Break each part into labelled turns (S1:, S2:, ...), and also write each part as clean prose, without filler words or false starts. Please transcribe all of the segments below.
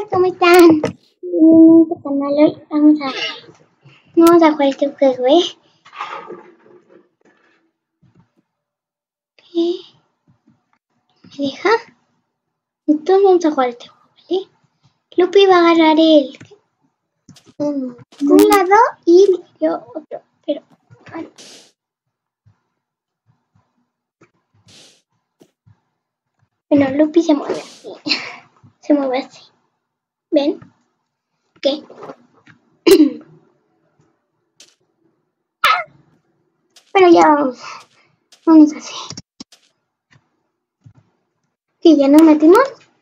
S1: ¿cómo están? En este canal hoy vamos a jugar este juego, ¿Me deja? Entonces vamos a jugar este juego, ¿vale? Lupi va a agarrar un lado y yo otro, pero bueno. Bueno, Lupi se mueve así. Se mueve así. ¿Ven? Ok. Pero ya vamos así. Ok, ya nos metimos.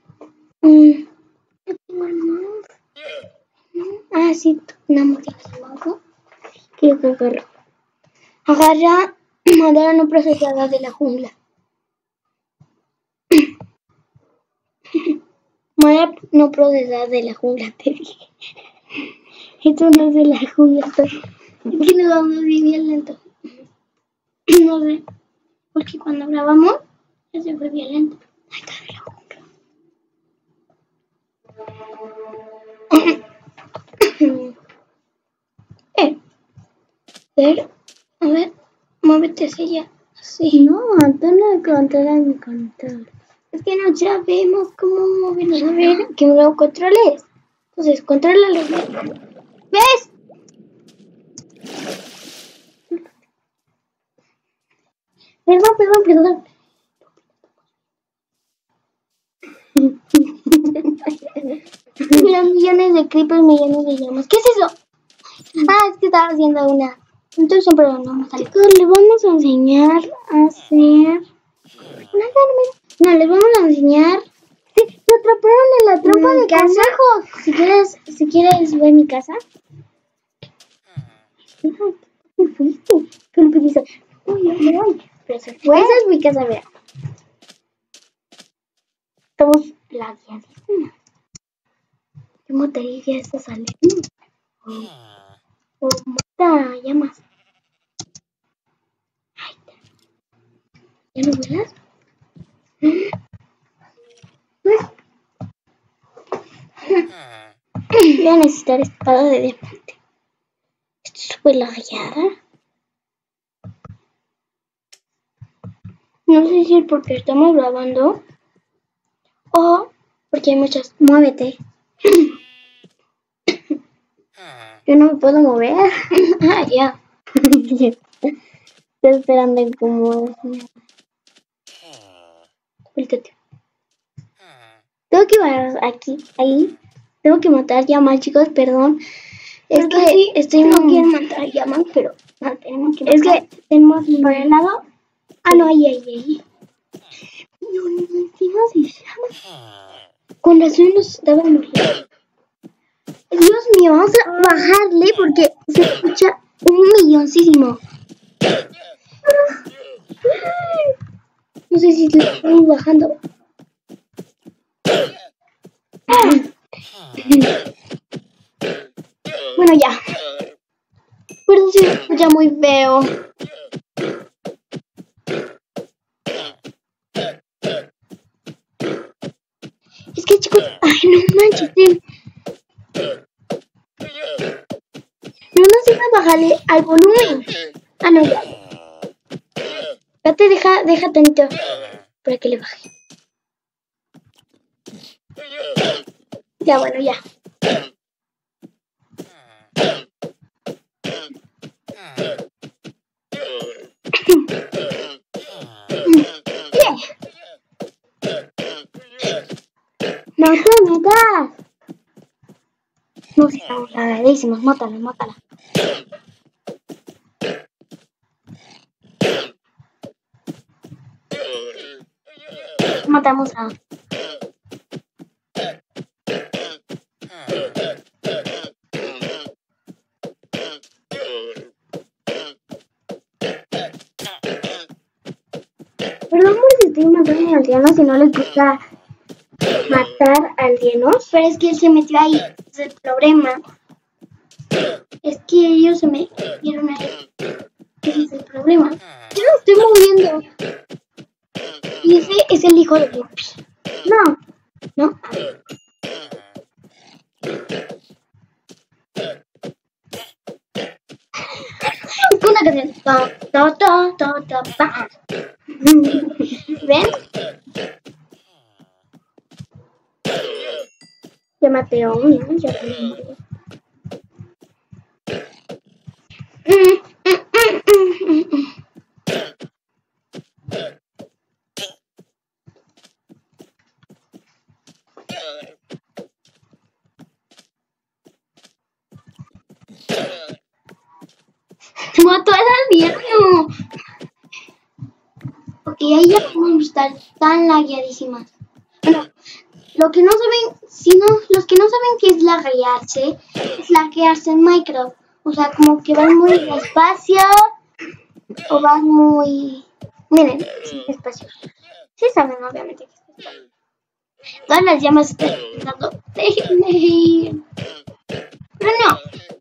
S1: Ah, sí, no quiero que agarra madera no procesada de la jungla. Madera no procesada de la jungla, te dije. Esto no es de la jungla. Es que nos vamos bien lento. No sé. Porque cuando grabamos, ya se fue violento. Ahí está de la jungla. A ver, muévete hacia allá. Sí.
S2: No, tú no controlas mi control.
S1: Es que no sabemos cómo movernos. A ver, que me lo controles. Entonces, contrólalo. ¿Ves? Perdón. Mira, millones de creepers, millones de llamas. ¿Qué es eso? Ah, es que estaba haciendo una. Entonces siempre no me sale.
S2: Chicos, les vamos a enseñar a hacer...
S1: No, les vamos a enseñar.
S2: Sí, te atraparon en la trampa de
S1: conejos. Si quieres ver mi casa.
S2: ¿Qué fuiste?
S1: ¿Qué le pediste? Uy. Pero se fue. Esa es mi casa, vea. Estamos lagueadísimas. ¿Qué mataría esta salida? O mata llamas. Ahí está. ¿Ya no vuelas? Voy a necesitar espada de diamante. Esto es súper lagueada. No sé si es porque estamos grabando o porque hay muchas. Muévete. Yo no me puedo mover. Ah, ya. Estoy esperando en cómo. Vuéltate. Tengo que ir aquí, ahí. Tengo que matar llamas, chicos, perdón. Es que sí, estoy no quiero matar llamas, pero no tenemos que matar. Es que tenemos por el lado. Ah, no, ahí. No, encima se llama. Con razón nos estaba muriendo. Dios mío, vamos a bajarle porque se escucha un milloncísimo. No sé si le estamos bajando. Bueno, ya. Pero se escucha muy feo. Es que, chicos, ay, no manches. No sé bajarle al volumen. Ah, no, ya. Espérate, deja tantito para que le baje. Ya, bueno, ya. No te metas. No, estamos lagadísimos. Mátala. Matamos a... Perdón por si estoy matando al aldeano, si no les gusta matar aldeanos, pero es que él se metió ahí. Es el problema. Es que ellos se metieron ahí. Ese es el problema. Yo no estoy moviendo. Y ese es el hijo de Lupi. No. canción. ¿Ven? Ya maté a uno, ya tengo. Mató al alienígena. Ok, ahí ya vamos a estar tan lagueadísimas. Bueno, lo que no saben, los que no saben qué es laguearse, es laguearse en Minecraft. O sea, como que vas muy despacio o vas muy... Miren, sí, despacio. Sí saben, obviamente, que es despacio. Todas las llamas están intentando... Déjenme ir. Pero no.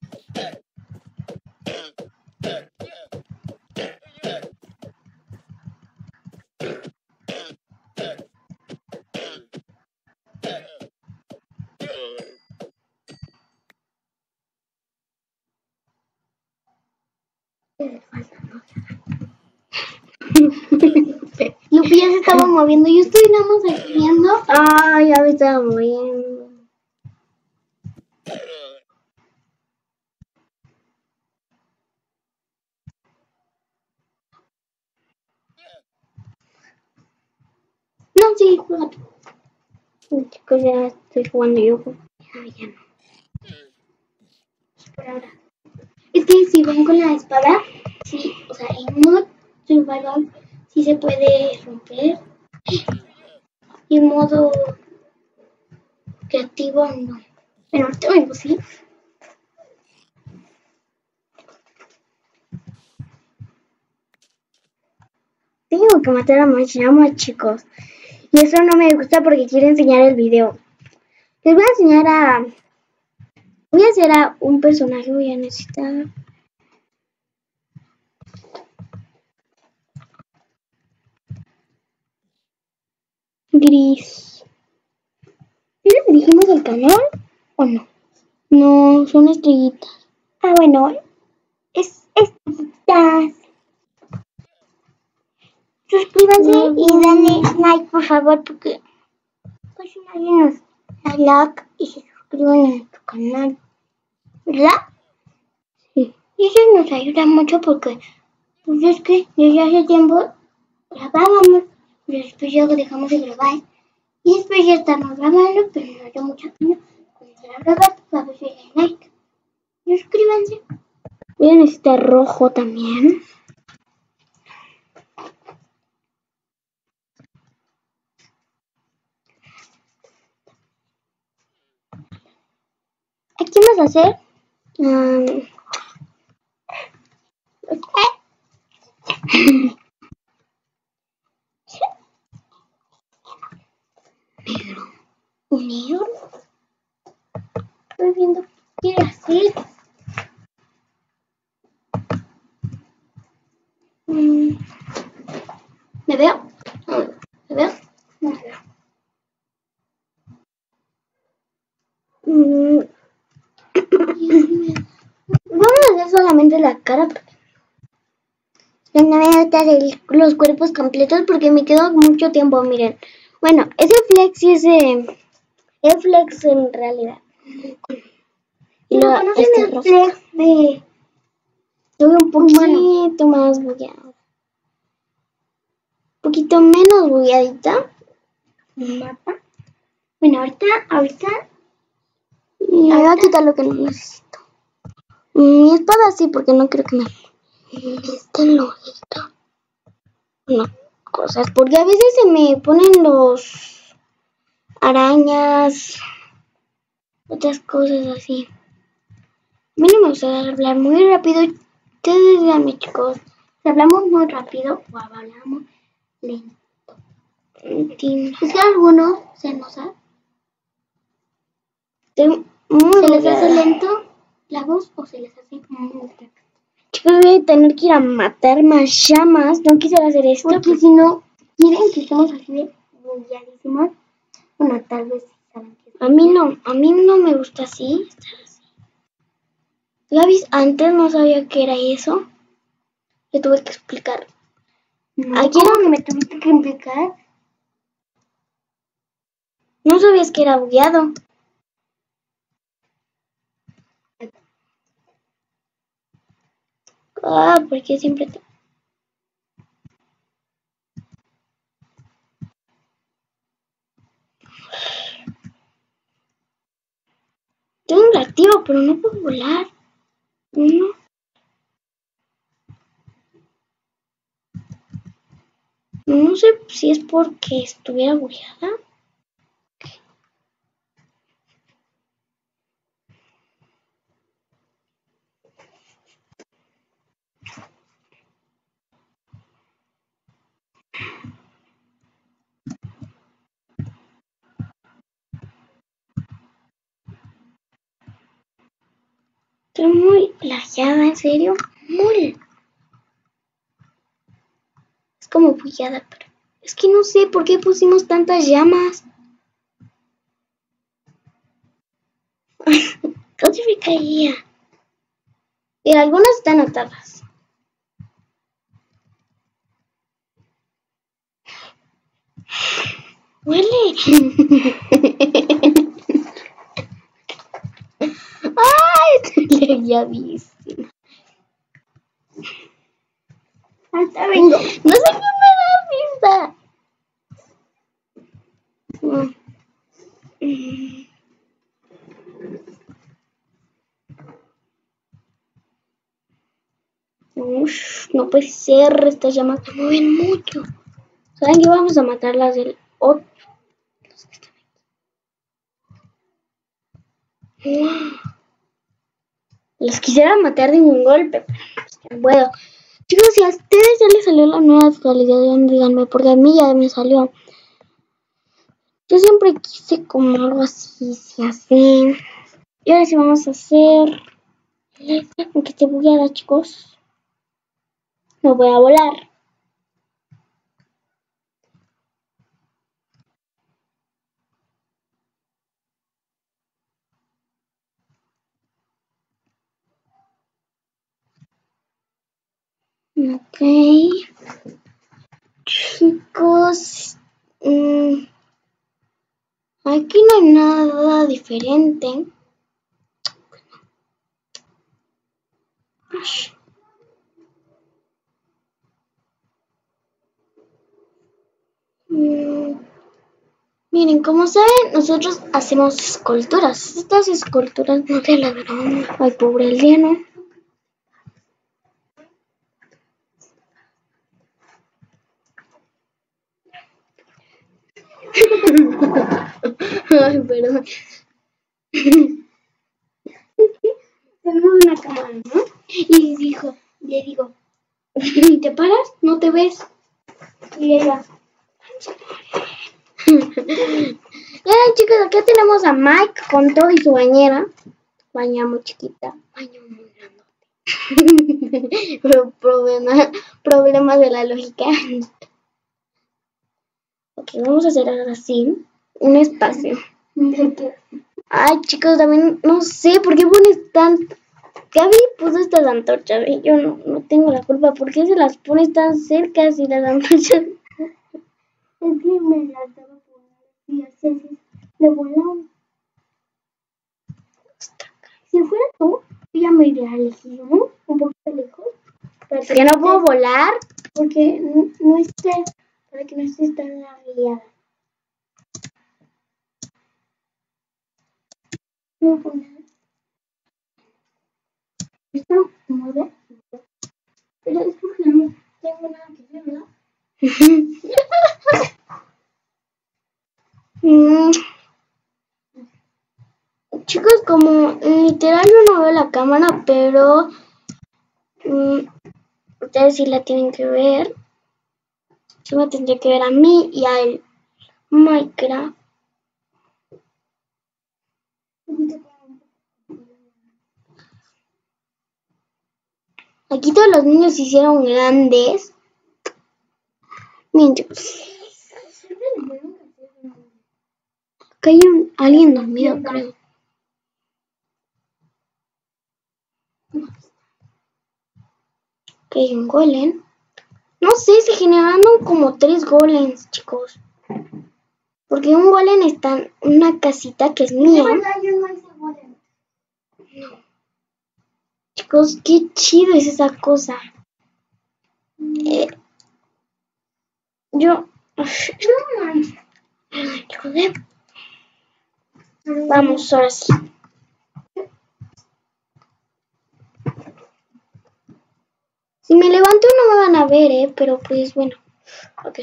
S1: Lupi ya se estaba moviendo. Yo estoy nada más aquí viendo. Ah, ya me estaba moviendo. No, sí, juega tú. Chicos, ya estoy jugando yo. Ya no. Por ahora. Es que si van con la espada, sí, o sea, en modo survival sí se puede romper. Y en modo creativo no. Pero ahorita vengo, ¿sí? Tengo que matar a más llamas, chicos. Y eso no me gusta porque quiero enseñar el video. Les voy a enseñar a... Voy a hacer a un personaje, voy a necesitar... Gris. ¿Sí le dirigimos al canal o no? No, son estrellitas. Ah, bueno, es estrellitas. Suscríbanse y denle like, por favor, porque pues nadie nos da like y se suscriben a nuestro canal, ¿verdad? Sí. Y eso nos ayuda mucho porque, pues es que desde hace tiempo grabábamos, pero después ya dejamos de grabar. Y después ya estamos grabando, pero nos da mucha pena comenzar a grabar, a ver si le dan like. Suscríbanse. Voy a necesitar rojo también. ¿Qué vas a hacer? Negro. ¿Un negro? Estoy viendo qué hacer. ¿Me veo? ¿Me veo? No me veo. Vamos a hacer solamente la cara. No me voy a dar los cuerpos completos porque me quedo mucho tiempo, miren. Bueno, ese flex y ese... Es flex en realidad. Y lo conocen el flex de... Tuve un poquito más bugueado. Un poquito menos bugueadita. Mapa. Bueno, ahorita... Me voy a quitar lo que no necesito. Mi espada sí, porque no quiero que me... Este lojito. No, cosas. Porque a veces se me ponen los... arañas... Otras cosas así. A mí no me gusta hablar muy rápido. Ustedes díganme, chicos. Si hablamos muy rápido o hablamos lento. Es que a algunos se nos hace... ¿Se les hace lento la voz o se les hace muy rápido? Chicos, voy a tener que ir a matar más llamas. No quisiera hacer esto. Porque si no quieren que estemos así de bulladísimos, bueno, tal vez saben que... A mí no me gusta así. Estar así. ¿Ya viste? Antes no sabía qué era eso. Le tuve que explicar.
S2: Aquí no me tuviste que explicar.
S1: No sabías que era bugueado. Porque siempre te... Tengo un reactivo, pero no puedo volar. No. No sé si es porque estuviera bugueada. Estoy muy lajeada, en serio. Muy. Es como bugueada, pero... Es que no sé por qué pusimos tantas llamas. Casi me caía. Y algunas están atadas. ¡Huele! ¡Ay! Estoy lagueadísima.
S2: Hasta vengo.
S1: No sé qué me da vista. Uff, no puede ser, estas llamas se mueven mucho. ¿Saben qué? Vamos a matar las del otro. Los que están aquí. Las quisiera matar de un golpe, pero no puedo. Chicos, si a ustedes ya les salió la nueva actualización, díganme, porque a mí ya me salió. Yo siempre quise como algo así, así. Y ahora sí vamos a hacer... Aunque esté bugueada, chicos. No voy a volar. Ok. Chicos. Aquí no hay nada diferente. Miren, como saben, nosotros hacemos esculturas. Estas esculturas no te la verán. Ay, pobre aldeano. Ay, perdón. Tenemos una cámara, ¿no? Y le digo, ¿te paras? ¿No te ves? Y ella... chicos, acá tenemos a Mike con todo y su bañera. Baña muy chiquita. Baño muy grande. Problemas de la lógica. Ok, vamos a hacer algo así. Un espacio. Ay, chicos, también no sé por qué pones tanto. Gaby puso estas antorchas y yo no tengo la culpa. ¿Por qué se las pones tan cerca si las antorchas?
S2: Es que me las daba por y así de volando. Si fuera tú, yo ya me iría lejos, ¿no? Un poquito lejos.
S1: ¿Por qué no puedo volar?
S2: Porque no estés, para que no estés tan arriada. No poner. Esto mueve. Pero es porque no tengo nada que hacer, ¿verdad?
S1: Chicos, como literal yo no veo la cámara, pero ustedes sí la tienen que ver. Yo me tendré que ver a mí y a él. Minecraft. Aquí todos los niños se hicieron grandes. Miren, chicos. Acá hay alguien dormido, creo. Que hay un golem. No sé, se generaron como 3 golems, chicos. Porque un golem está en una casita que es mía.
S2: Yo no hice golem.
S1: Chicos, qué chido es esa cosa. Yo... Joder. Vamos, ahora sí. Si me levanto no me van a ver, pero pues bueno. Ok.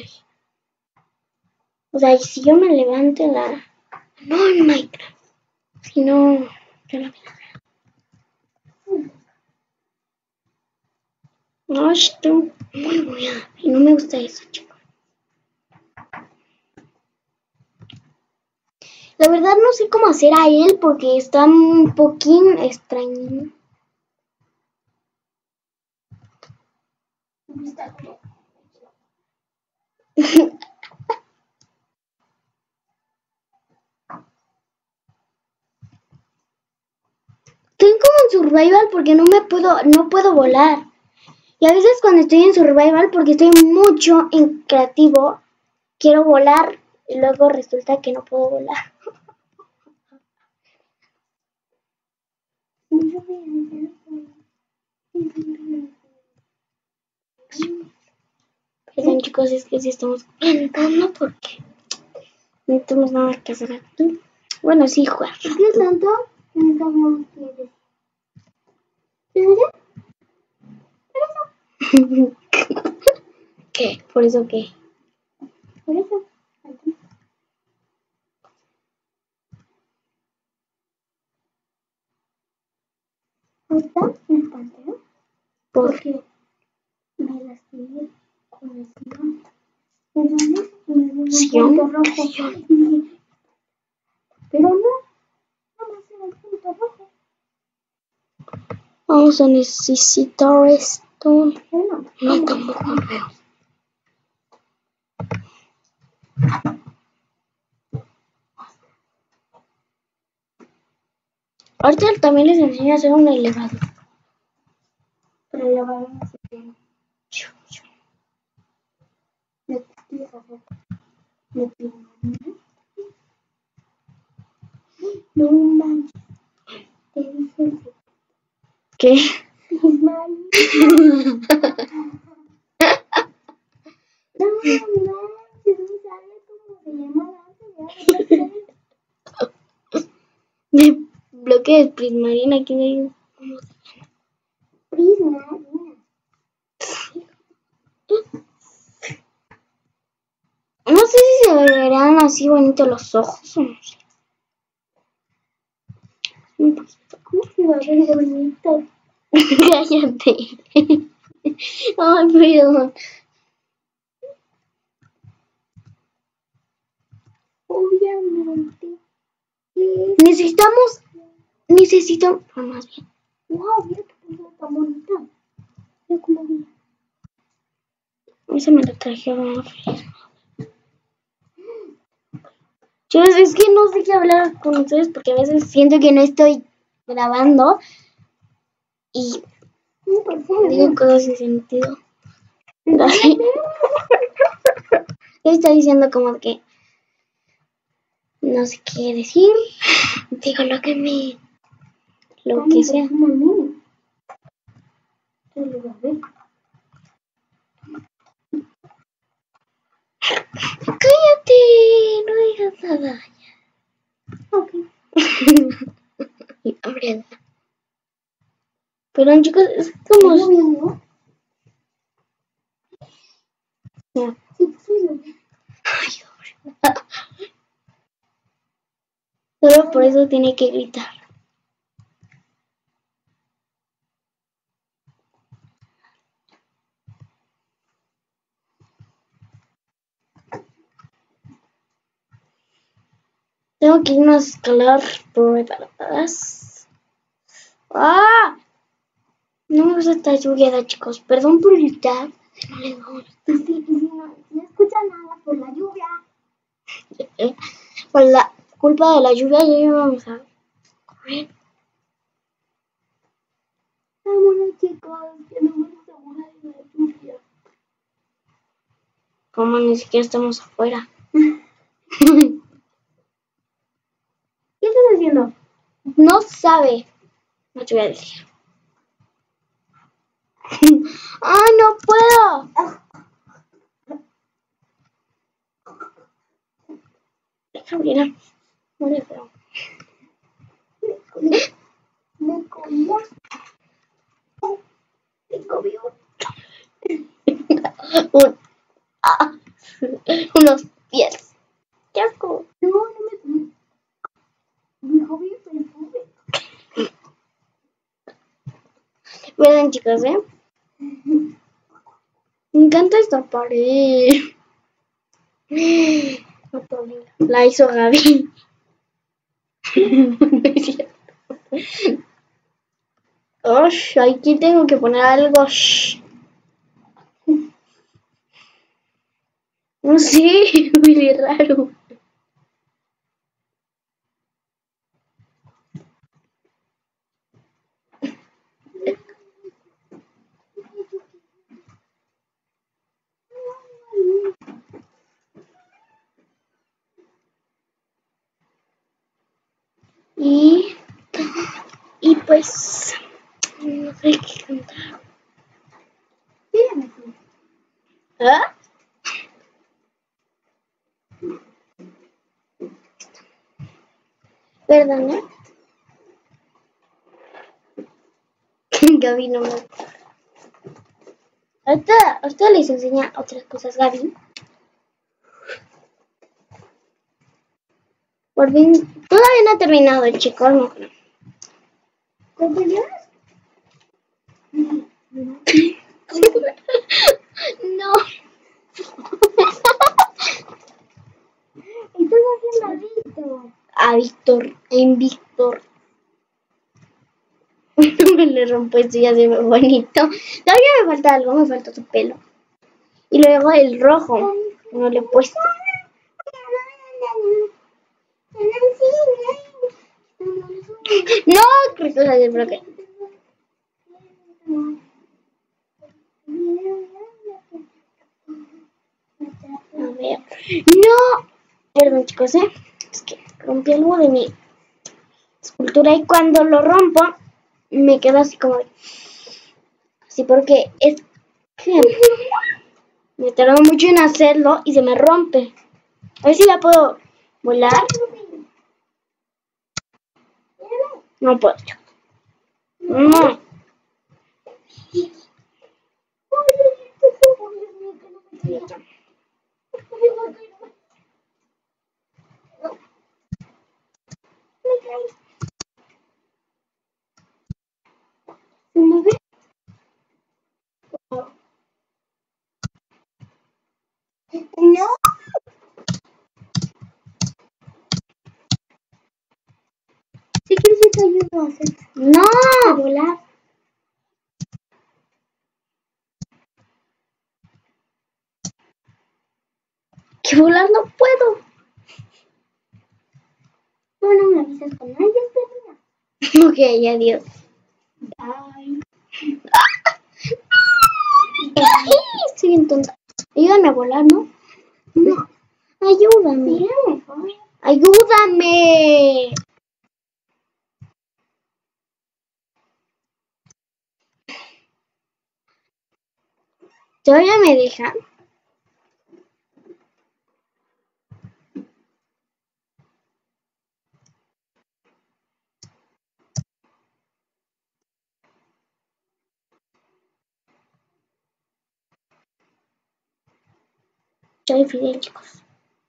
S1: O sea, si yo me levanto en la... No en Minecraft. Si no... Yo la veo. No, estoy muy buena. Y no me gusta eso, chicos. La verdad no sé cómo hacer a él porque está un poquín extraño. Estoy como en survival porque no puedo volar. Y a veces cuando estoy en survival, porque estoy mucho en creativo, quiero volar y luego resulta que no puedo volar. Perdón, chicos, es que sí estamos comentando porque no tenemos nada que hacer aquí. Bueno, sí, jugar.
S2: ¿Por qué tanto? Nunca me quieres.
S1: ¿Qué? ¿Por eso qué?
S2: Por eso. ¿Ahorita me espanté? Porque me lastimé con el sillón. Entonces me dio un punto rojo. Y dije, pero no, nada más era el punto rojo.
S1: Vamos a necesitar esto.
S2: Bueno,
S1: No, tampoco veo. Ahorita también les enseño a hacer un elevador.
S2: pero el elevador no se tiene. ¿Me quieres hacer? ¿Me pido? No manches. Te dije
S1: ¿Qué?
S2: mal. No, se me sale como se llama
S1: De bloque de prismarina, aquí me digo.
S2: Prismarina.
S1: No sé si se verán así bonitos los ojos o no sé.
S2: ¿Cómo se va a ver bonito?
S1: Cállate. Ay, perdón.
S2: Obviamente.
S1: Necesitamos, más bien.
S2: Wow, mira qué cosa tan bonita. Mira cómo vi.
S1: Eso me lo trajeron. Yo es que no sé qué hablar con ustedes porque a veces siento que no estoy grabando y digo cosas sin sentido. Estoy diciendo como que no sé qué decir. Digo lo que sea. Cállate, no digas nada.
S2: Ok.
S1: Hombre. Perdón, chicos, es como...
S2: ¿Estás viendo?
S1: Ya.
S2: Sí, estoy viendo.
S1: Ay, hombre. Solo por eso tiene que gritar. Tengo que irnos a escalar preparadas. ¡Ah! No me gusta esta lluvia, chicos. Perdón por gritar. No le doy.
S2: Y si no escucha nada por la lluvia.
S1: Por la culpa de la lluvia ya vamos a correr.
S2: Vámonos, chicos, que no vamos a morir.
S1: Como ni siquiera estamos afuera.
S2: ¿Qué estás haciendo?
S1: No sabe. No te voy a decir. ¡Ay, no puedo! Gabriela, muere feo.
S2: Me comió. Me comió.
S1: Unos pies. ¡Qué asco!
S2: No me comió. Mi hobby es el fútbol.
S1: Miren, chicos, me encanta esta pared. La hizo Gaby. Aquí tengo que poner algo. No sé, muy raro. Y pues no sé qué cantar.
S2: Dígame tú.
S1: ¿Ah? Perdón, ¿eh? Gaby no me... Ahorita les enseña otras cosas, Gaby. Por fin, todavía no ha terminado, chicos. No.
S2: ¿Cuánto llevas?
S1: No.
S2: Estás haciendo a Víctor.
S1: A Víctor, en Víctor. Me le rompo esto y ya se ve bonito. Todavía me falta algo, me falta su pelo. Y luego el rojo, no le he puesto. No, recoja del bloque. A ver. No. Perdón, chicos, es que rompí algo de mi escultura y cuando lo rompo me quedo así como así porque es que me tardó mucho en hacerlo y se me rompe. A ver si la puedo volar. No puedo. No.
S2: No. Si quieres yo te ayudo a hacer.
S1: No.
S2: A volar.
S1: Que volar no puedo.
S2: Bueno, me avisas cuando hayas terminado.
S1: Ok, adiós.
S2: Bye.
S1: Estoy bien tonta. Ayúdame a volar, ¿no? No. Ayúdame.
S2: Mira mejor.
S1: Ayúdame. ¿Todavía me deja? Soy Fidel, chicos.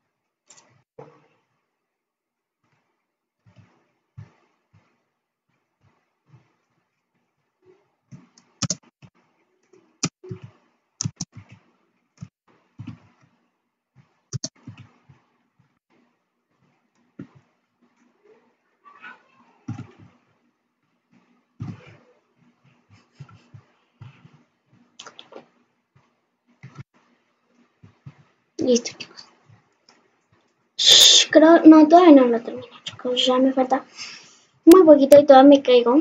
S1: Listo, chicos. Creo, no, todavía no lo termino, chicos. Ya me falta muy poquito y todavía me caigo.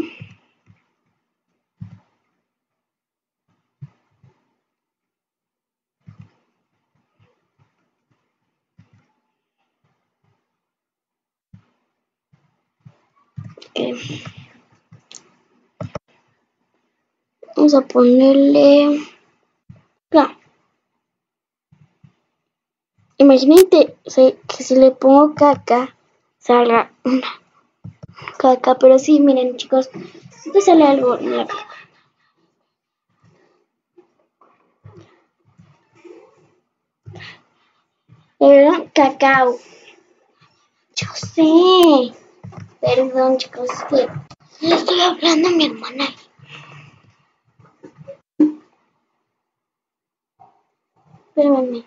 S1: Vamos a ponerle... Claro. Imagínate que si le pongo caca, salga una caca. Pero sí, miren, chicos, si te sale algo en la caca. Era cacao. Yo sé. Perdón, chicos, es que le estoy hablando a mi hermana. Espérenme.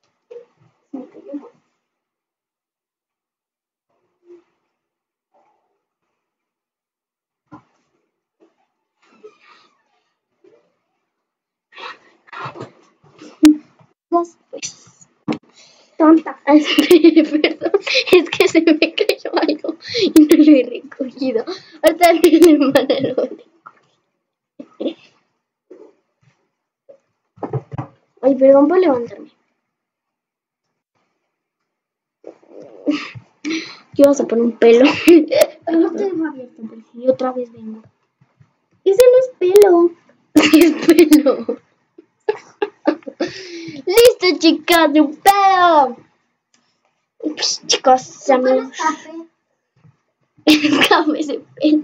S1: Pues, tonta. Perdón, es que se me cayó algo y no lo he recogido. Hasta mi hermana lo recogió. Ay, perdón por levantarme. Yo vas a poner un pelo. No te dejo abierto porque si otra vez vengo. Ese no es pelo. Es pelo. Listo, chicos, de un pedo. Pues, chicos, se me... Escape ese pelo.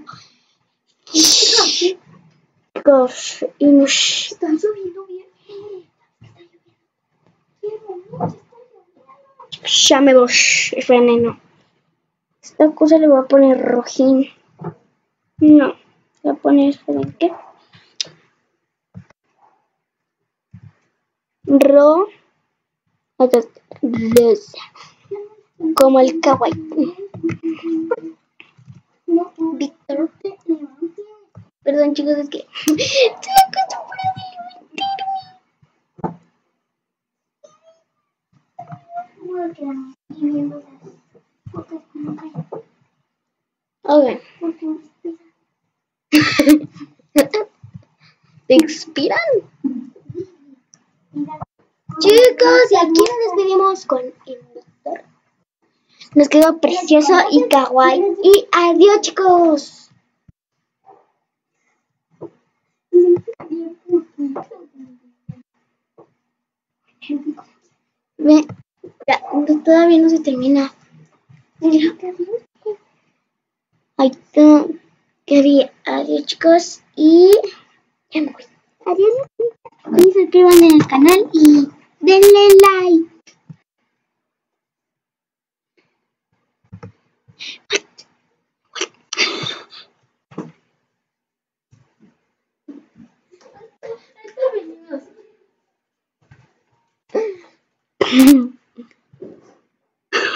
S1: Chicos, y nos...
S2: Está lloviendo bien.
S1: Ya me voy. Esperen, no. Esta cosa le voy a poner rojín. No. Le voy a poner, ¿saben qué? Rosa. Como el kawaii. Víctor. Perdón, chicos, es que estoy acostumbrada a levantarme. Ok. ¿Te expiran? Chicos, y aquí nos despedimos con el Víctor. Nos quedó precioso y kawaii. Y adiós, chicos. Ve, ya, todavía no se termina. Ahí está. Adiós, chicos. Y ya me voy. Adiós. Y suscriban en el canal y denle like.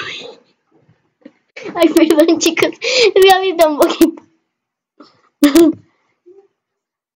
S1: Ay, perdón, chicos. Es que a mí tampoco.